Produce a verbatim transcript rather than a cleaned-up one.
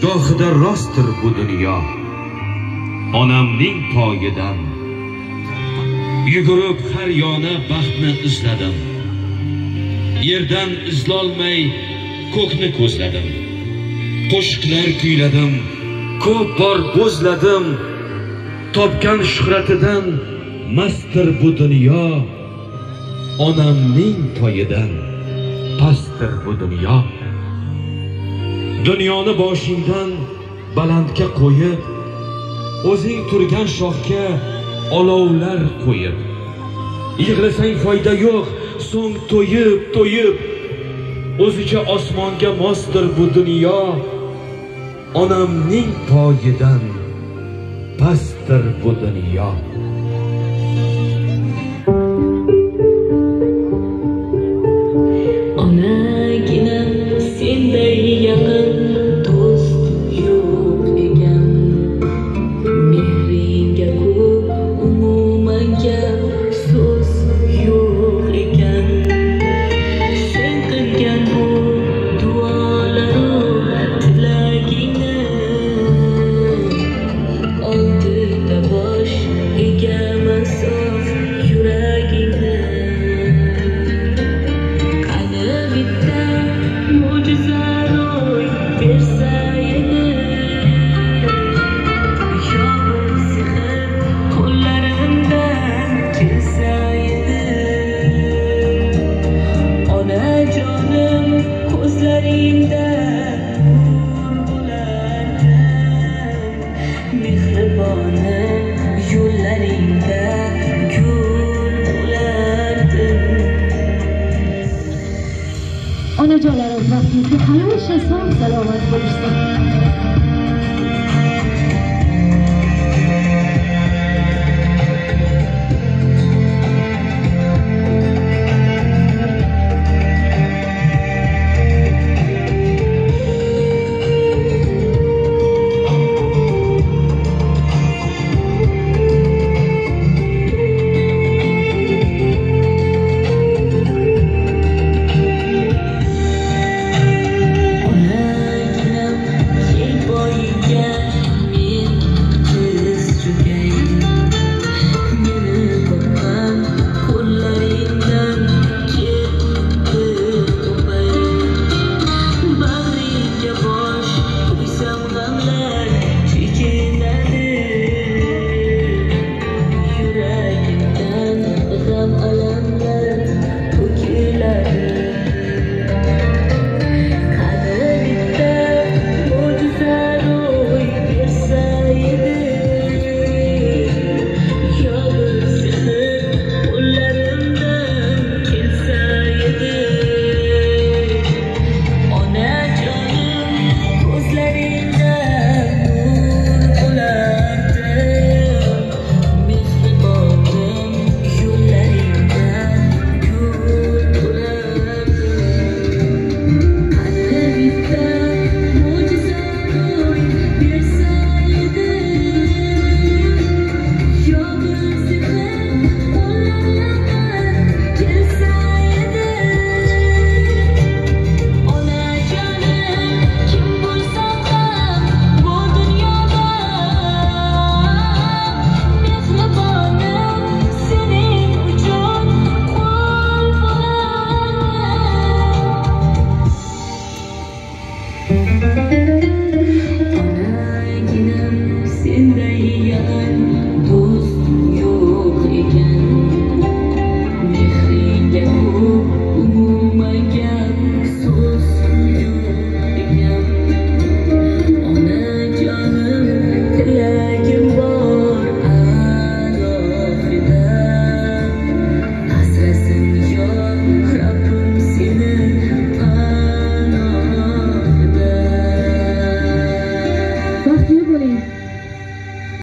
gohida rostdir bu dunyo. Onamning poyidan yugurib har yona baxtni izladim. Yerdan izlolmay ko'kni ko'zladim. Qo'shiqlar kuyladim, ko'p bor o'zladim. Topgan shuhratidan mastdir bu dunyo. Onamning poyidan pastdir bu dunyo. Dunyoni boshingdan balandga qo'yib, o'zing turgan shoxga olovlar qo'yib, yig'lasang foyda yo'q, so'ng to'yib to'yib, o'zicha osmonga mosdir bu dunyo. Onamning poyidan pastdir bu dunyo. Onaginam senday yaqin do'st yo'q ekan. Mehringga ko'p umuman gap so'z yo'q ekan. Sen qilgan bu duolar tilagingni oldida bosh egaman sof yuragingni. Onajonlarimiz vaqtingizni hamisha sog' salomat bo'lishsin.